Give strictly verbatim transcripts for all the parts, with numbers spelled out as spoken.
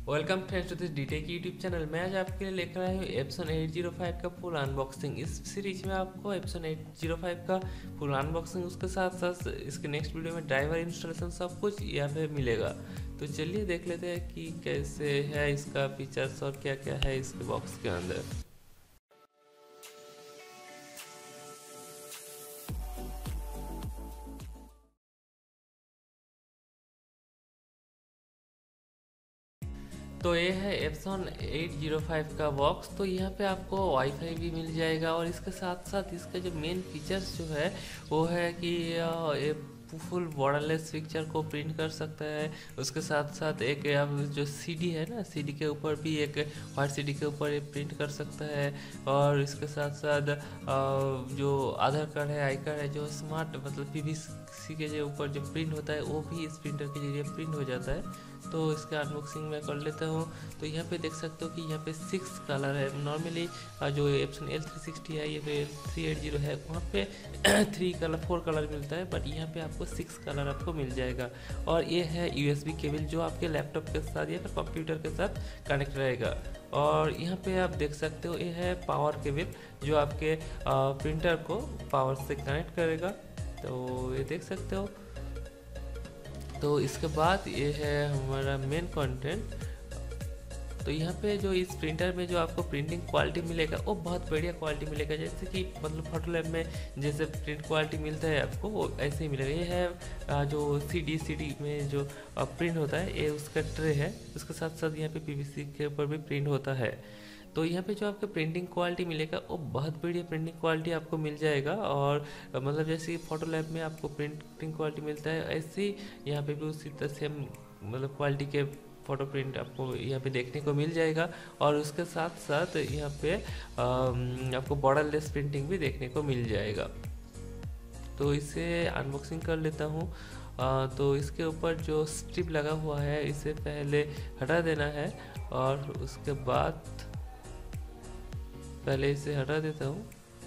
Welcome friends to this DTech YouTube channel. मैं आज आपके लिए लेकर आया हूँ एप्सन एट ज़ीरो फाइव का फुल अनबॉक्सिंग। इस सीरीज में आपको एप्सन एट ज़ीरो फाइव का फुल अनबॉक्सिंग, उसके साथ साथ इसके नेक्स्ट वीडियो में ड्राइवर इंस्टॉलेशन सब कुछ यहाँ पे मिलेगा। तो चलिए देख लेते हैं कि कैसे है इसका फीचर्स और क्या क्या है इसके बॉक्स के अंदर। तो ये है एप्सन एट ज़ीरो फाइव का बॉक्स। तो यहाँ पे आपको वाईफाई भी मिल जाएगा और इसके साथ साथ इसका जो मेन फीचर्स जो है वो है कि ये फुल बॉर्डरलेस पिक्चर को प्रिंट कर सकता है। उसके साथ साथ एक जो सीडी है ना, सीडी के ऊपर भी एक वाइट सीडी के ऊपर ये प्रिंट कर सकता है। और इसके साथ साथ जो आधार कार्ड है, आई कार्ड है, जो स्मार्ट मतलब पीवीसी के जो ऊपर जो प्रिंट होता है वो भी इस प्रिंटर के जरिए प्रिंट हो जाता है। तो इसका अनबॉक्सिंग मैं कर लेता हूँ। तो यहाँ पे देख सकते हो कि यहाँ पे सिक्स कलर है। नॉर्मली जो एप्सन एल थ्री सिक्सटी है या फिर थ्री एट ज़ीरो है वहाँ पे थ्री कलर फोर कलर मिलता है, बट यहाँ पे आपको सिक्स कलर आपको मिल जाएगा। और ये है यूएसबी केबल जो आपके लैपटॉप के साथ या फिर कंप्यूटर के साथ कनेक्ट रहेगा। और यहाँ पे आप देख सकते हो ये है पावर केबल जो आपके प्रिंटर को पावर से कनेक्ट करेगा। तो ये देख सकते हो। तो इसके बाद ये है हमारा मेन कंटेंट। तो यहाँ पे जो इस प्रिंटर में जो आपको प्रिंटिंग क्वालिटी मिलेगा वो बहुत बढ़िया क्वालिटी मिलेगा, जैसे कि मतलब फोटो लैब में जैसे प्रिंट क्वालिटी मिलता है आपको वो ऐसे ही मिलेगा। ये है जो सी डी सी डी में जो प्रिंट होता है ये उसका ट्रे है। उसके साथ साथ यहाँ पे पीवीसी के ऊपर भी प्रिंट होता है। तो यहाँ पे जो आपको प्रिंटिंग क्वालिटी मिलेगा वो बहुत बढ़िया प्रिंटिंग क्वालिटी आपको मिल जाएगा। और मतलब जैसे फोटो लैब में आपको प्रिंटिंग क्वालिटी मिलता है ऐसे ही यहाँ पे भी उसी तरह सेम मतलब क्वालिटी के फ़ोटो प्रिंट आपको यहाँ पे देखने को मिल जाएगा। और उसके साथ साथ यहाँ पे आपको बॉर्डरलेस प्रिंटिंग भी देखने को मिल जाएगा। तो इसे अनबॉक्सिंग कर लेता हूँ। तो इसके ऊपर जो स्ट्रिप लगा हुआ है इसे पहले हटा देना है और उसके बाद पहले इसे हटा देता हूँ।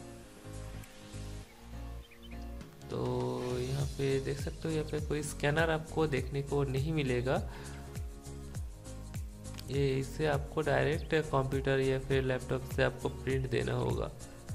तो यहाँ पे देख सकते हो यहाँ पे कोई स्कैनर आपको देखने को नहीं मिलेगा। ये इसे आपको डायरेक्ट कंप्यूटर या फिर लैपटॉप से आपको प्रिंट देना होगा।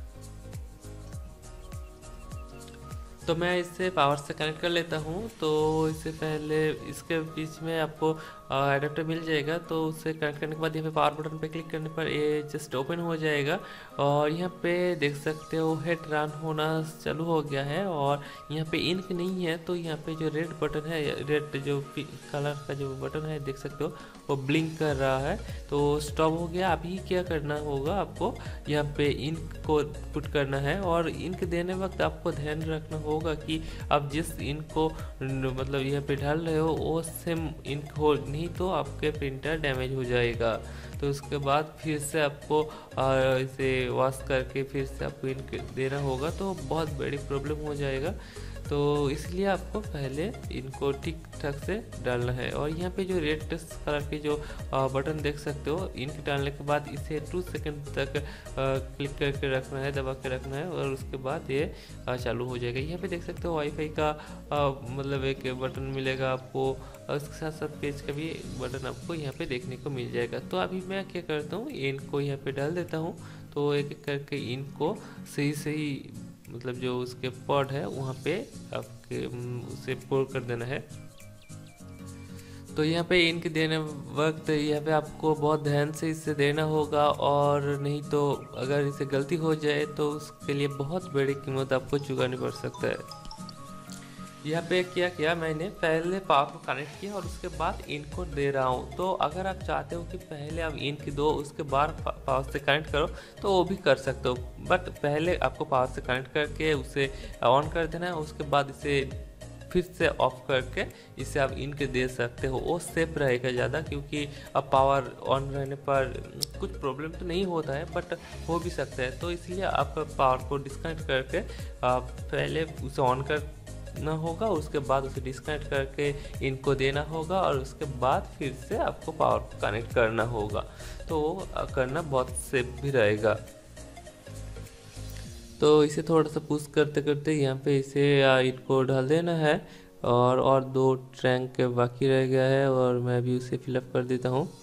तो मैं इसे पावर से कनेक्ट कर लेता हूँ। तो इससे पहले इसके बीच में आपको एडेप्टर मिल जाएगा। तो उसे कनेक्ट करने के बाद यहाँ पे पावर बटन पे क्लिक करने पर ये जस्ट ओपन हो जाएगा। और यहाँ पे देख सकते हो हेड रन होना चालू हो गया है और यहाँ पे इंक नहीं है। तो यहाँ पे जो रेड बटन है, रेड जो कलर का जो बटन है देख सकते हो वो ब्लिंक कर रहा है। तो स्टॉप हो गया। अभी क्या करना होगा, आपको यहाँ पे इंक को पुट करना है। और इंक देने वक्त आपको ध्यान रखना होगा कि आप जिस इंक को मतलब यहाँ पे डाल रहे हो वो सेम इंक हो, नहीं तो आपके प्रिंटर डैमेज हो जाएगा। तो उसके बाद फिर से आपको इसे वॉश करके फिर से आपको इंक देना होगा, तो बहुत बड़ी प्रॉब्लम हो जाएगा। तो इसलिए आपको पहले इनको ठीक ठाक से डालना है। और यहाँ पे जो रेड कलर के जो बटन देख सकते हो, इंक डालने के बाद इसे टू सेकंड तक क्लिक करके रखना है, दबा के रखना है और उसके बाद ये चालू हो जाएगा। यहाँ पे देख सकते हो वाईफाई का मतलब एक बटन मिलेगा आपको, उसके साथ साथ पेज का भी बटन आपको यहाँ पे देखने को मिल जाएगा। तो अभी मैं क्या करता हूँ, इनको यहाँ पे डाल देता हूँ। तो एक एक करके इनको सही सही मतलब जो उसके पॉड है वहाँ पे आपके उसे पोर कर देना है। तो यहाँ पे इंक देने वक्त यहाँ पे आपको बहुत ध्यान से इसे देना होगा, और नहीं तो अगर इसे गलती हो जाए तो उसके लिए बहुत बड़ी कीमत आपको चुकानी पड़ सकता है। यहाँ पे क्या किया मैंने, पहले पावर को कनेक्ट किया और उसके बाद इनको दे रहा हूँ। तो अगर आप चाहते हो कि पहले आप इनकी दो उसके बाद पावर से कनेक्ट करो तो वो भी कर सकते हो, बट पहले आपको पावर से कनेक्ट करके उसे ऑन कर देना है। उसके बाद इसे फिर से ऑफ करके इसे आप इनके दे सकते हो, वो सेफ रहेगा ज़्यादा। क्योंकि अब पावर ऑन रहने पर कुछ प्रॉब्लम तो नहीं होता है बट हो भी सकता है। तो इसलिए आप पावर को डिस्कनेक्ट करके आप पहले उसे ऑन कर ना होगा, उसके बाद उसे डिस्कनेक्ट करके इनको देना होगा और उसके बाद फिर से आपको पावर को कनेक्ट करना होगा। तो करना बहुत सेफ भी रहेगा। तो इसे थोड़ा सा पुश करते करते यहाँ पे इसे इनको डाल देना है। और और दो टैंक बाकी रह गया है और मैं भी उसे फिलअप कर देता हूँ।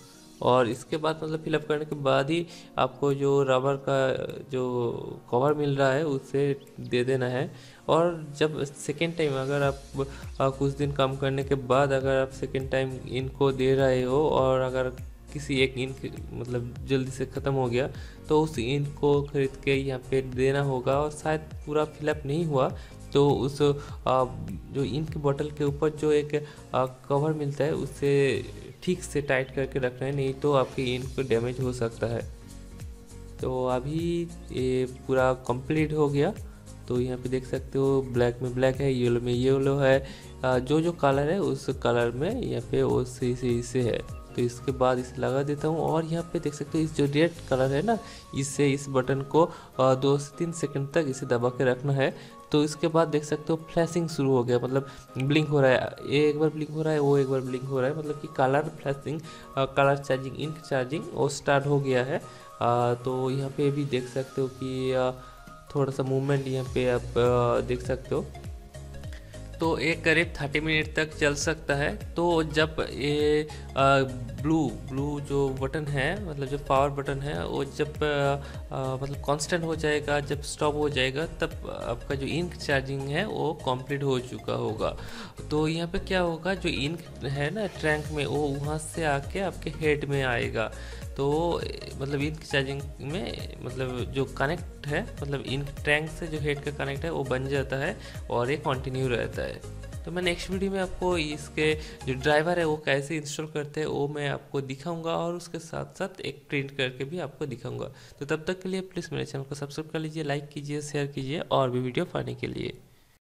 और इसके बाद मतलब फिलअप करने के बाद ही आपको जो रबर का जो कवर मिल रहा है उसे दे देना है। और जब सेकेंड टाइम अगर आप आ, कुछ दिन काम करने के बाद अगर आप सेकेंड टाइम इनको दे रहे हो और अगर किसी एक इंक मतलब जल्दी से ख़त्म हो गया तो उस इंक को खरीद के यहाँ पे देना होगा। और शायद पूरा फिलअप नहीं हुआ तो उस आ, जो इंक बॉटल के ऊपर जो एक आ, कवर मिलता है उसे ठीक से टाइट करके रखना है, नहीं तो आपकी इंक डैमेज हो सकता है। तो अभी ये पूरा कंप्लीट हो गया। तो यहाँ पे देख सकते हो ब्लैक में ब्लैक है, येलो में येलो है, जो जो कलर है उस कलर में यहाँ पे वो सही सही से है। तो इसके बाद इसे लगा देता हूँ और यहाँ पे देख सकते हो इस जो रेड कलर है ना, इससे इस बटन को दो से तीन सेकंड तक इसे दबा के रखना है। तो इसके बाद देख सकते हो फ्लैशिंग शुरू हो गया, मतलब ब्लिंक हो रहा है, ये एक बार ब्लिंक हो रहा है, वो एक बार ब्लिंक हो रहा है, मतलब कि colour flashing colour charging ink charging वो स्टार्ट हो गया है। आ, तो यहाँ पे भी देख सकते हो कि आ, थोड़ा सा मूवमेंट यहाँ पे आप आ, देख सकते हो। तो ये करीब थर्टी मिनट तक चल सकता है। तो जब ये ब्लू ब्लू जो बटन है मतलब जो पावर बटन है वो जब आ, आ, मतलब कांस्टेंट हो जाएगा, जब स्टॉप हो जाएगा तब आपका जो इंक चार्जिंग है वो कंप्लीट हो चुका होगा। तो यहाँ पे क्या होगा, जो इंक है ना टैंक में वो वहाँ से आके आपके हेड में आएगा। तो मतलब इंक चार्जिंग में मतलब जो कनेक्ट है मतलब इंक टैंक से जो हेड का कनेक्ट है वो बन जाता है और ये कंटिन्यू रहता है। तो मैं नेक्स्ट वीडियो में आपको इसके जो ड्राइवर है वो कैसे इंस्टॉल करते हैं वो मैं आपको दिखाऊंगा और उसके साथ साथ एक प्रिंट करके भी आपको दिखाऊंगा। तो तब तक के लिए प्लीज़ मेरे चैनल को सब्सक्राइब कर लीजिए, लाइक कीजिए, शेयर कीजिए और भी वीडियो पाने के लिए।